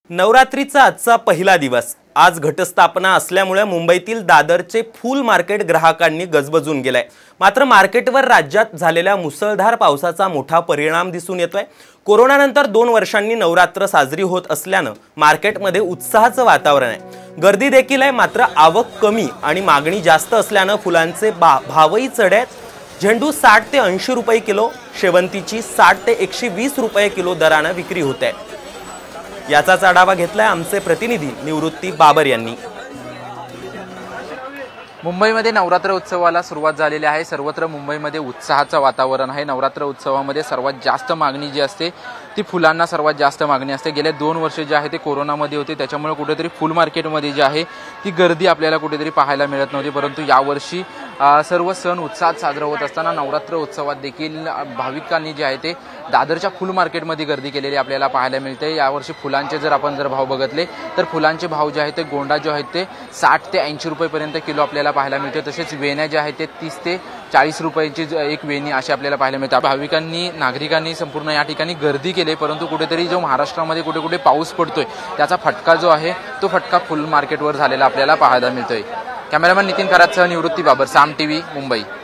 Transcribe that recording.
नवरात्रीचा आजचा पहिला दिवस। आज घटस्थापना असल्यामुळे मुंबईतील दादरचे फूल मार्केट ग्राहकांनी गजबजून गेलाय। मात्र मार्केटवर राज्यात झालेल्या मुसळधार पावसाचा मोठा परिणाम दिसून येतोय। कोरोनानंतर 2 वर्षांनी नवरात्र साजरी होत असल्याने मार्केटमध्ये उत्साहाचं वातावरण आहे। गर्दी देखील आहे, मात्र आवक कमी आणि मागणी जास्त असल्याने फुलांचे भावही चढ आहेत। झेंडू 60 ते 80 रुपये किलो, शेवंतीची 60 ते 120 रुपये किलो दराने विक्री होते आहे। याचाच आढावा घेतलाय आमचे प्रतिनिधी निवृत्ती बाबर यांनी। मुंबईमध्ये नवरात्र उत्सवाला सुरुवात झालेली आहे। सर्वत्र मुंबईमध्ये उत्साहाचं वातावरण आहे। नवरात्र उत्सवामध्ये सर्वात जास्त मागणी जी असते ती फुलांना सर्वात जास्त मागणी असते। गेले 2 वर्ष जे आहे ते कोरोनामध्ये होते, त्याच्यामुळे कुठेतरी फुल मार्केटमध्ये जी आहे ती गर्दी आपल्याला कुठेतरी पाहायला मिळत नव्हती। परंतु यावर्षी सर्व सण उत्साहात साजरा होत असताना नवरात्र उत्सवात देखील भाविकांनी जे आहे ते दादरच्या फुल मार्केटमध्ये गर्दी केलेली आपल्याला पाहायला मिळते। यावर्षी फुलांचे जर आपण भाव बघितले तर फुलांचे भाव जे आहेत ते गोंडा जो आहे ते 60 ते 80 रुपयेपर्यंत किलो आपल्याला पाहायला मिळते। तसेच वेण्या ज्या आहेत ते 30 ते 40 रुपयाची एक वेणी अशी आपल्याला पाहायला मिळते। भाविकांनी नागरिकांनी संपूर्ण या ठिकाणी गर्दी केली, परंतु कुठेतरी जो महाराष्ट्रामध्ये कुठे कुठे पाऊस पडतोय त्याचा फटका जो आहे तो फटका फुल मार्केटवर झालेला आपल्याला पाहायला मिळतोय। कॅमेरामॅन नितीन खरातसह निवृत्ती बाबर, साम टीव्ही, मुंबई।